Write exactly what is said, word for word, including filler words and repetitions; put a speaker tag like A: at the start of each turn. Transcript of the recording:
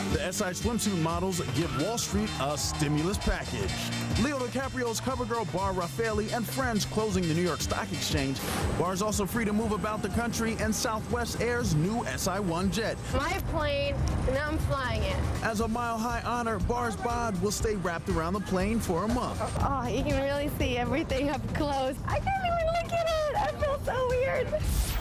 A: The S I swimsuit models give Wall Street a stimulus package. Leo DiCaprio's cover girl Bar Refaeli and friends closing the New York Stock Exchange. Bar's also free to move about the country in Southwest Air's new S I one jet.
B: My plane, and now I'm flying it.
A: As a mile-high honor, Bar's bod will stay wrapped around the plane for a month.
B: Oh, you can really see everything up close. I can't even look at it. I feel so weird.